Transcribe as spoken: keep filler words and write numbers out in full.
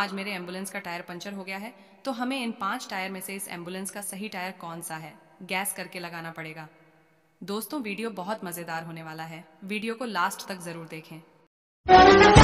आज मेरे एम्बुलेंस का टायर पंचर हो गया है, तो हमें इन पांच टायर में से इस एम्बुलेंस का सही टायर कौन सा है, गैस करके लगाना पड़ेगा। दोस्तों, वीडियो बहुत मज़ेदार होने वाला है, वीडियो को लास्ट तक ज़रूर देखें।